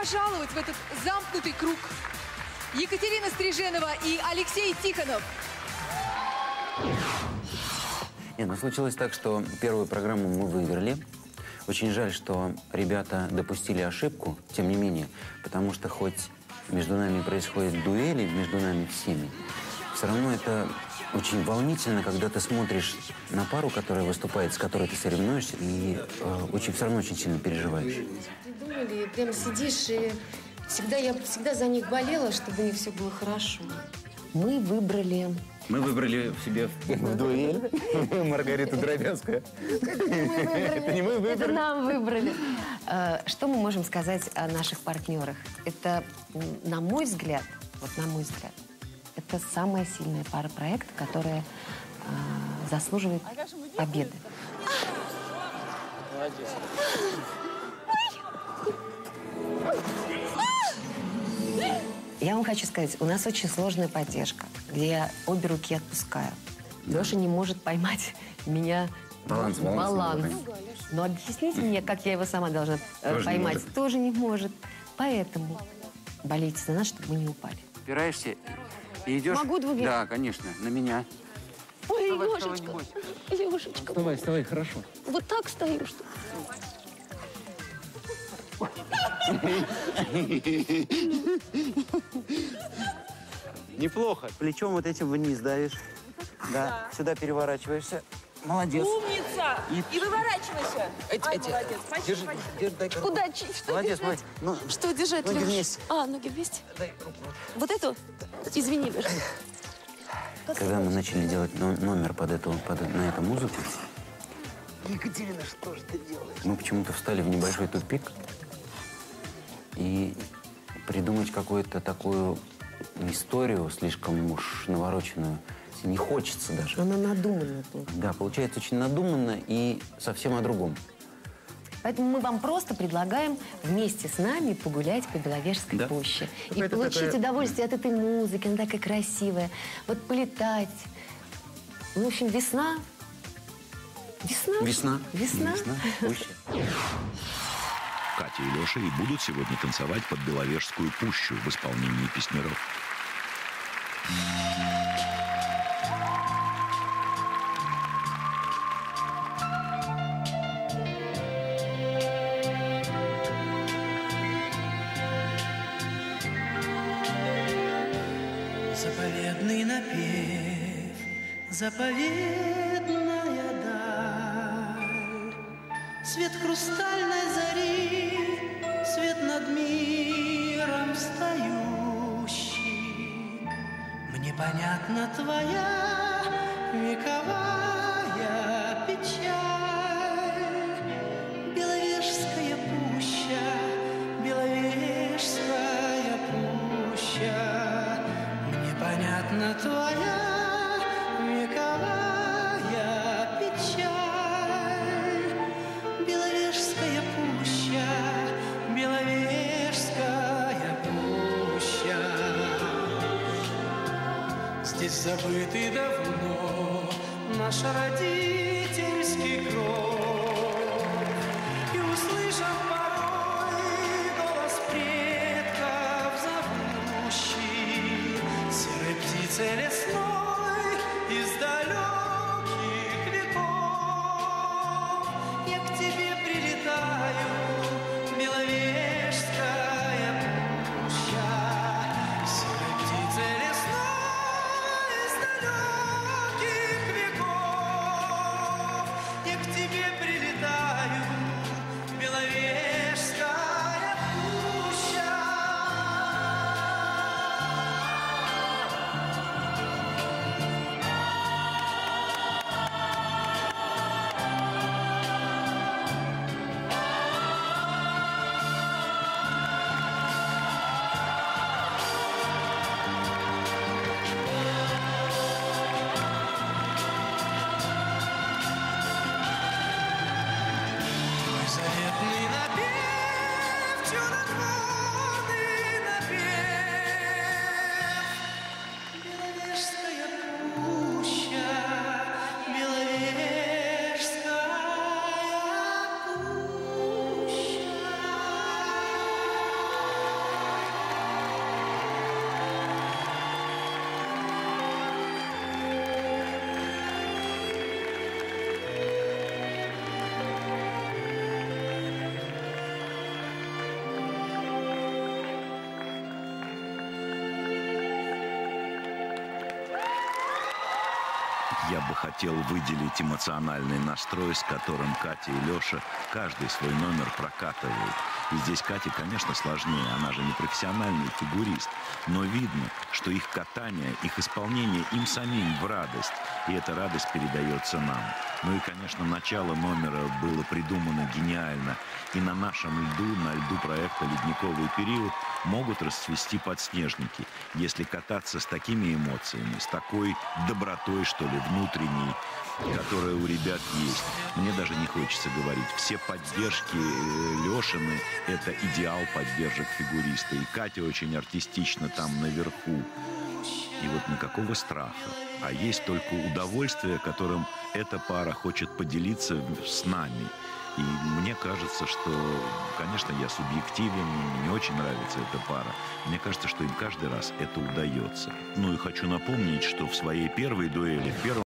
пожаловать в этот замкнутый круг. Екатерина Стриженова и Алексей Тихонов. Нет, ну случилось так, что первую программу мы выиграли. Очень жаль, что ребята допустили ошибку, тем не менее, потому что хоть между нами происходят дуэли, между нами всеми, все равно это очень волнительно, когда ты смотришь на пару, которая выступает, с которой ты соревнуешься, и все равно очень сильно переживаешь. Не думали, прям сидишь, и я всегда за них болела, чтобы у них все было хорошо. Мы выбрали себе в дуэль Маргариту Дробянскую. Это не мы выбрали. Это нам выбрали. Что мы можем сказать о наших партнерах? Это, на мой взгляд, это самая сильная пара проекта, которая заслуживает победы. Молодец. Я вам хочу сказать, у нас очень сложная поддержка, где я обе руки отпускаю. Леша не может поймать меня баланс. Но объясните мне, как я его сама должна поймать. Тоже не может. Поэтому болейте за нас, чтобы мы не упали. Опираешься и идешь... Могу двумя? Да, конечно, на меня. Ой, Лешечка, Лешечка. Вставай, хорошо. Вот так стою, что... Неплохо. Плечом вот этим вниз давишь. Да. Сюда переворачиваешься. Молодец. Умница! И выворачивайся. Молодец. Держи, дай руку. Куда? Что Молодец, держать? молодец. Ну, Что держать, ноги Леш? вместе. Ноги вместе? Дай руку. Вот эту? Извини, Леш. Когда мы начали делать номер на эту музыку, Екатерина, что же ты делаешь? Мы почему-то встали в небольшой тупик. И придумать какую-то такую историю, слишком уж навороченную, не хочется даже. Она надуманная. Да, получается очень надуманно и совсем о другом. Поэтому мы вам просто предлагаем вместе с нами погулять по Беловежской пуще. И получить удовольствие от этой музыки, она такая красивая. Вот полетать. Ну, в общем, весна. Весна. Пуща. Катя и Леша и будут сегодня танцевать под Беловежскую пущу в исполнении песняров. Заповедный напев, заповедная даль, свет хрустальной зари, свет над миром встающий. Мне понятна твоя вековая печаль. Беловежская пуща, Беловежская пуща. Мне понятна твоя вековая печаль. Беловежская пуща, Беловежская пуща. Здесь забытый давно наш родительский кров. И услышав порой голос предков зовущий, серой птицей лесной из далеких веков, я к тебе прилетаю, Беловежская пуща. Серой птицей лесной из далеких веков, я к тебе прилетаю, Беловежская пуща. Мой заветный напев, чудотворный напев. Беловежская пуща, Беловежская пуща. Я бы хотел выделить эмоциональный настрой, с которым Катя и Леша каждый свой номер прокатывают. И здесь Кате, конечно, сложнее, она же не профессиональный фигурист. Но видно, что их катание, их исполнение им самим в радость. И эта радость передается нам. Ну и, конечно, начало номера было придумано гениально. И на нашем льду, на льду проекта «Ледниковый период» могут расцвести подснежники, если кататься с такими эмоциями, с такой добротой, что ли, внутренней, которая у ребят есть. Мне даже не хочется говорить. Все поддержки Лешины – это идеал поддержек фигуриста. И Катя очень артистично там наверху. И вот никакого страха. А есть только удовольствие, которым эта пара хочет поделиться с нами. И мне кажется, что, конечно, я субъективен, мне очень нравится эта пара. Мне кажется, что им каждый раз это удается. Ну и хочу напомнить, что в своей первой дуэли, в первом